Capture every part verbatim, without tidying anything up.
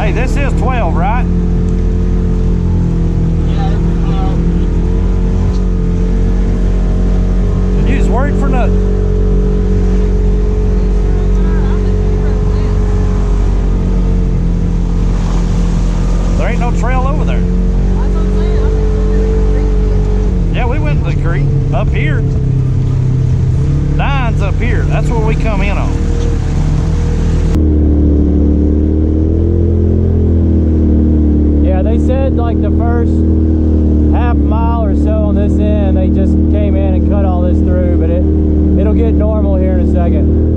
Hey, this is twelve, right? Yeah, this is twelve. And you just worried for nothing. There ain't no trail over there. Yeah, we went to the creek. Up here. Nine's up here. That's where we come in on. Yeah, they said like the first half mile or so on this end, they just came in and cut all this through, but it, it'll get normal here in a second.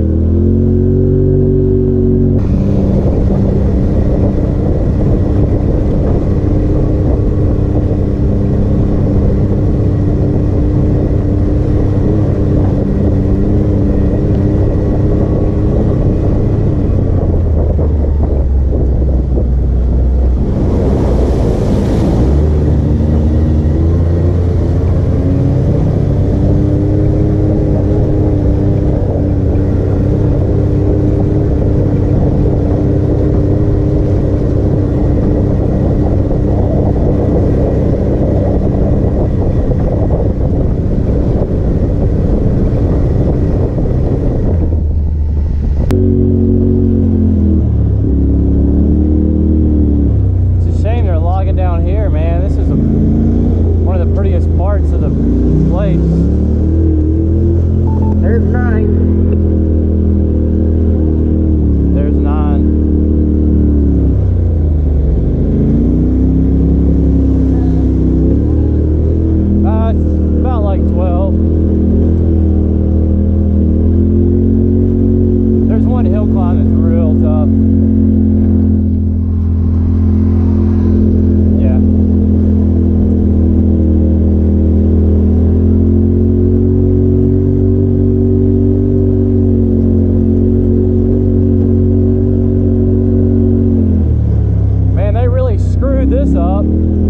This up.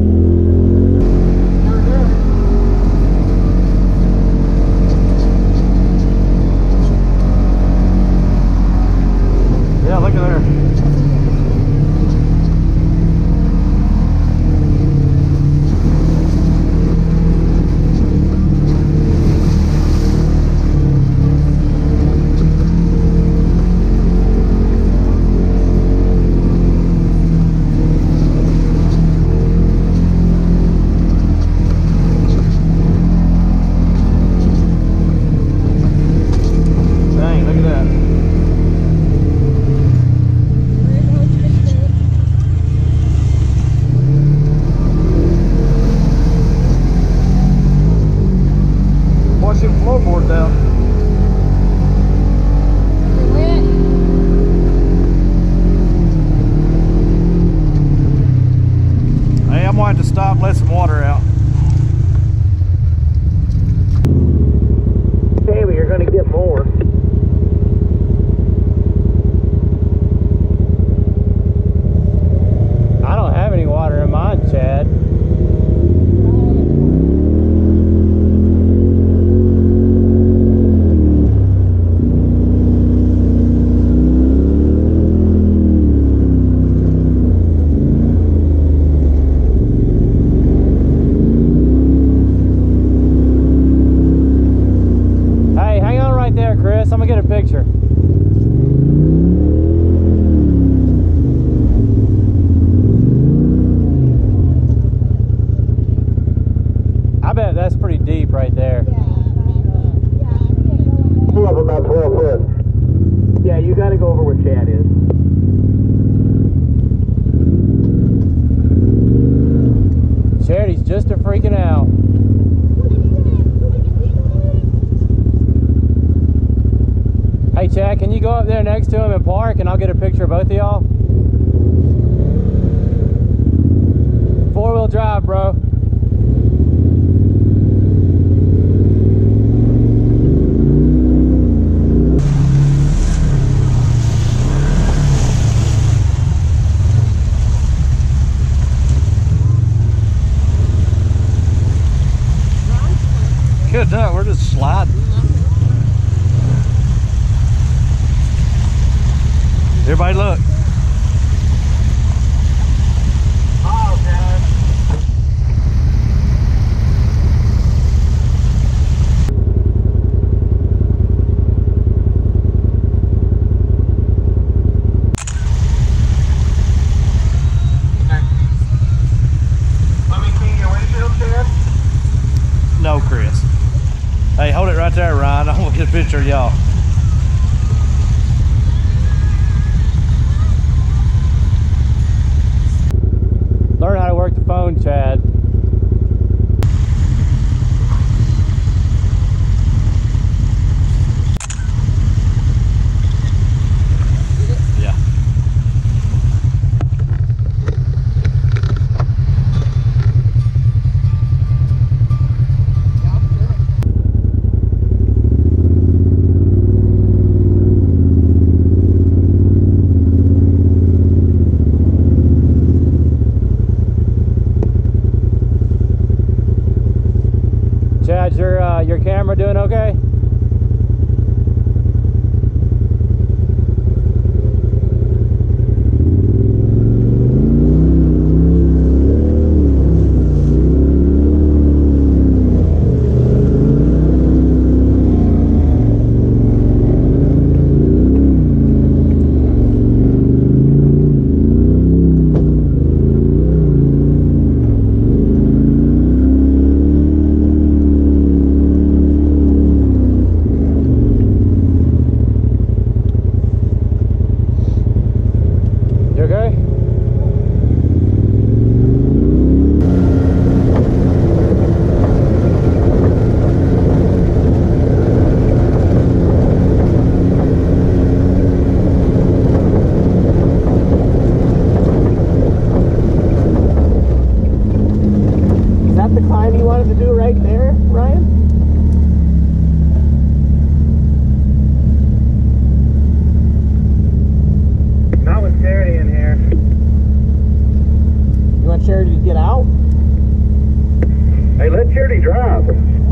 Yeah, look at there. Floorboard down. Hey, I'm going to have to stop and let some water out. Okay, but you're going to get more. I don't have any water in mine, Chad. Chris, I'm gonna get a picture. I bet that's pretty deep right there. Pull up about twelve foot. Yeah, you gotta go over where Chad is. Charity's just a freaking out. Hey Chad, can you go up there next to him and park and I'll get a picture of both of y'all? Four-wheel drive, bro. Good enough, we're just sliding. Everybody look. there, Ryan. I want to get a picture of y'all. Learn how to work the phone, Chad. Yeah. Chad, your uh, your camera doing okay? You okay? Is that the climb you wanted to do right there, Ryan? Not with Charity in here. You want Charity to get out? Hey, let Charity drive.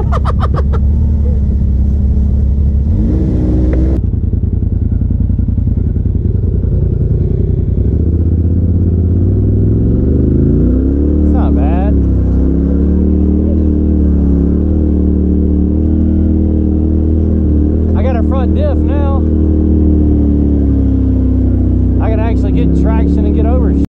It's not bad. I got a front diff now. I can actually get traction and get over shit.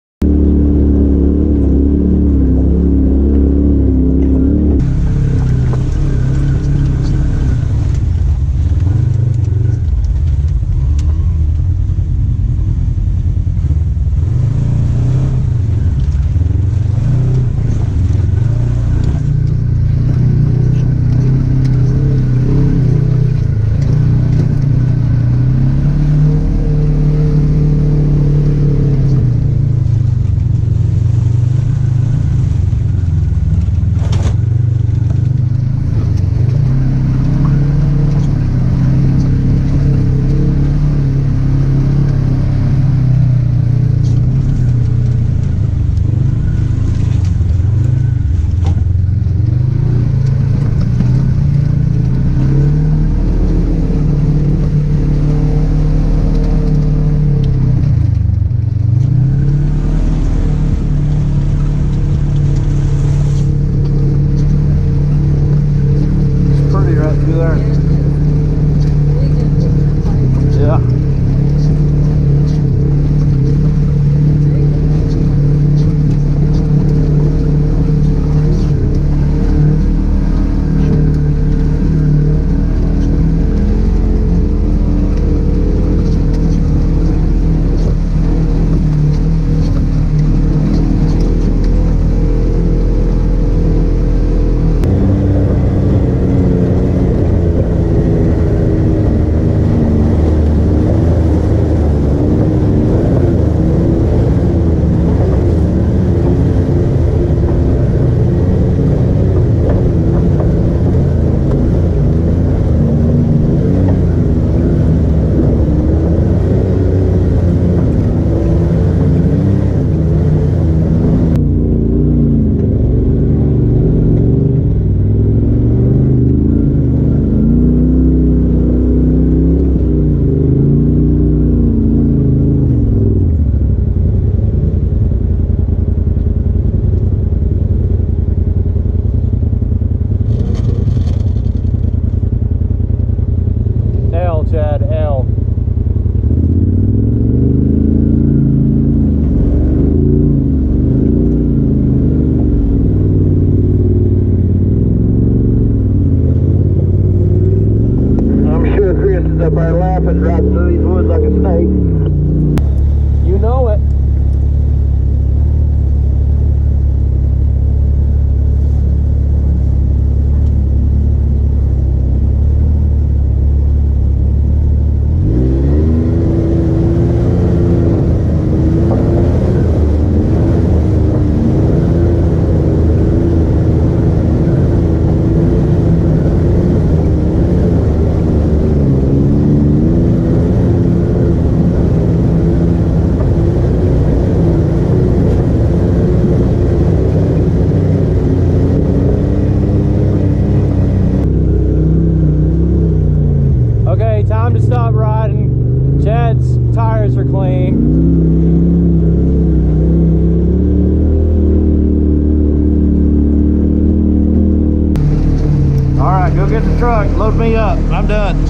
truck. Load me up. I'm done.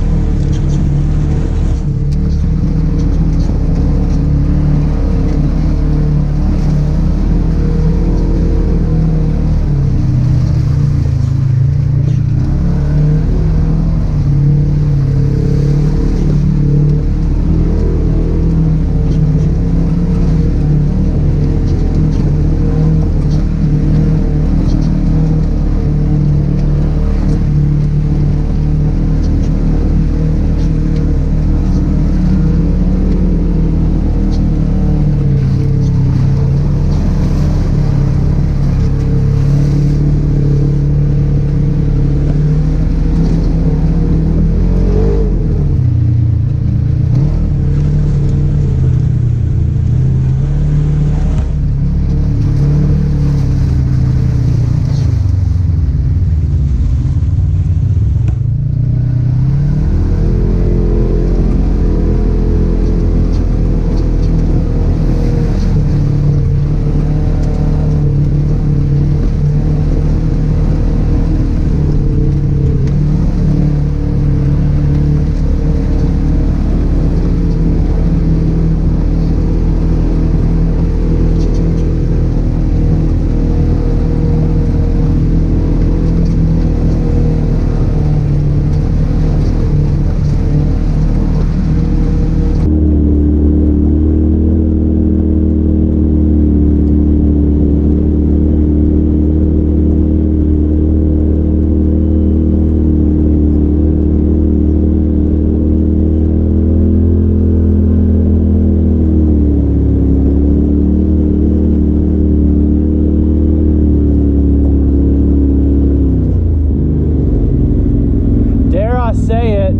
Say it,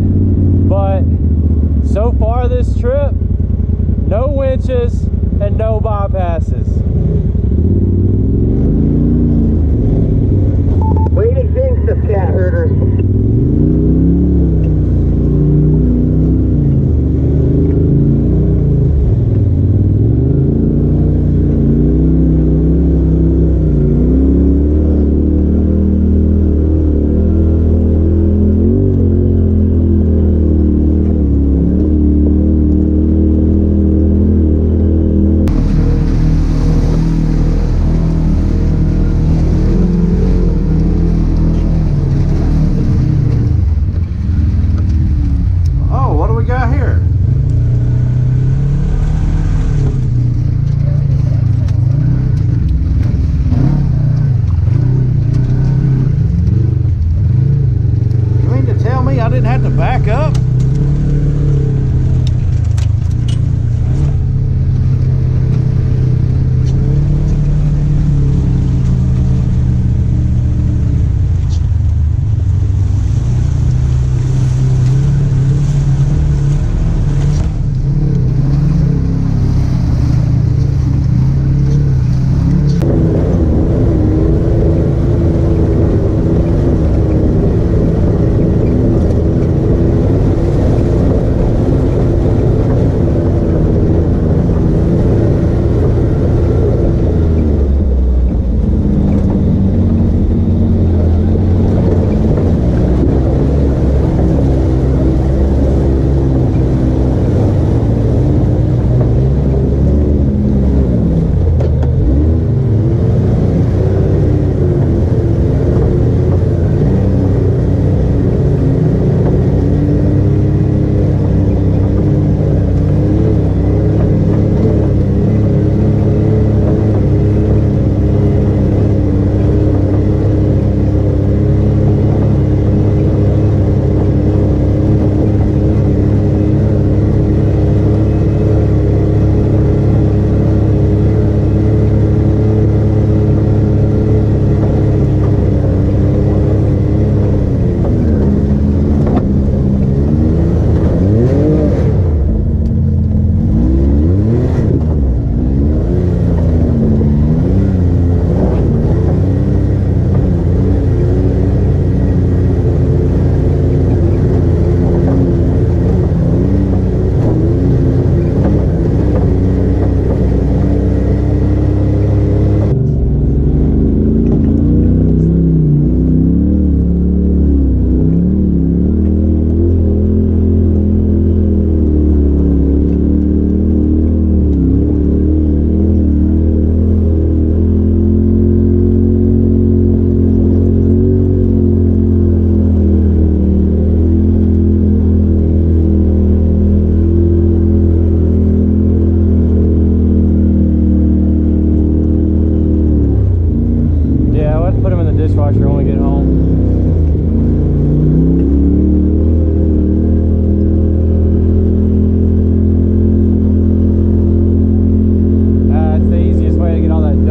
but so far this trip, no winches and no bypasses. Way to jinx us, cat herders.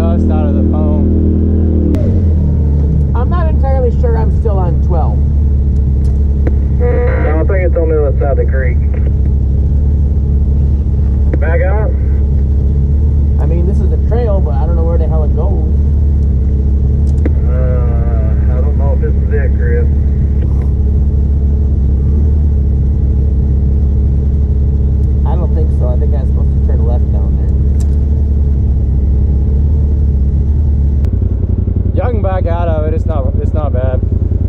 dust out of the foam. I'm not entirely sure I'm still on twelve. No, I think it's on the other side of the creek. Back out? I mean, this is a trail, but I don't know where the hell it goes. Uh, I don't know if this is it, Chris. I don't think so. I think I'm supposed to turn left down there. Y'all can back out of it. It's not. It's not bad.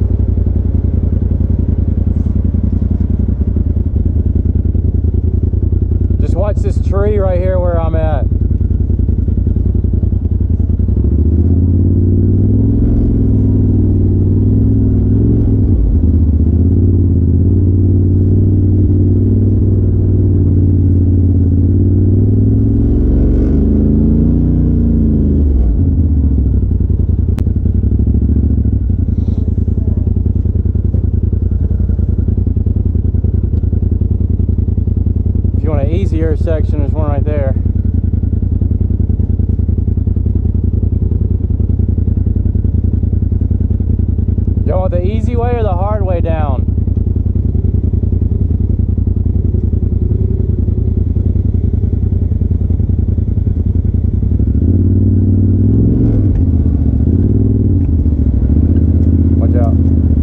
Just watch this tree right here where I'm at. Easier section, there's one right there. You want the easy way or the hard way down? Watch out.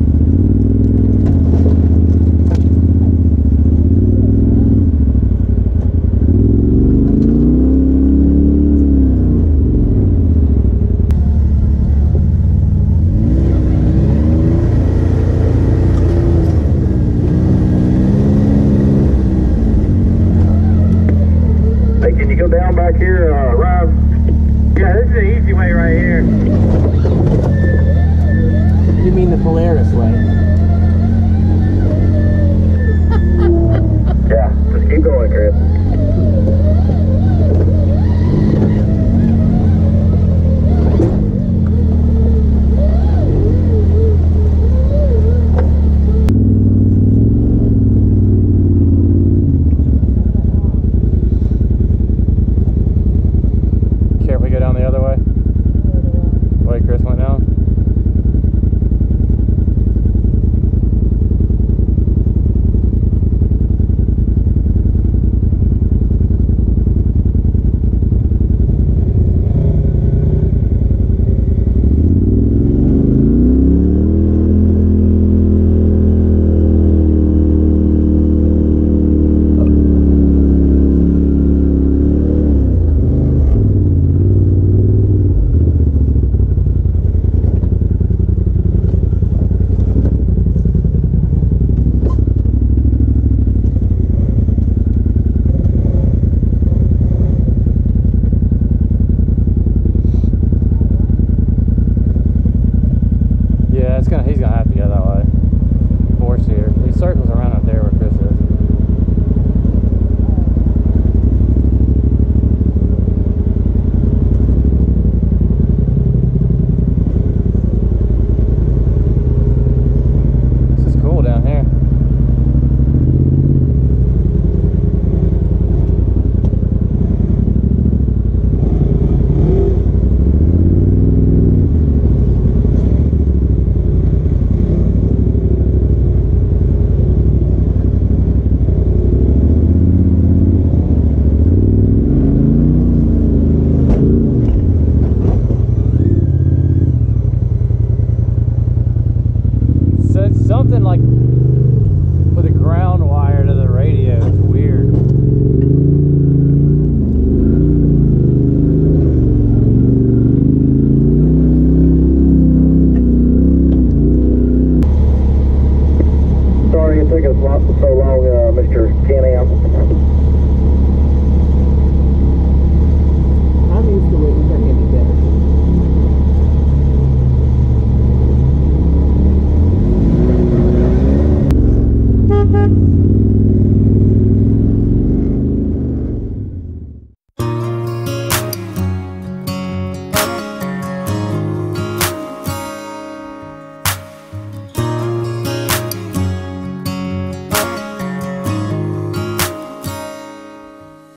Down back here, uh, Rob. Yeah, this is the easy way right here. You mean the Polaris way? Yeah, just keep going, Chris. Carefully go down the other way. The way Chris went down.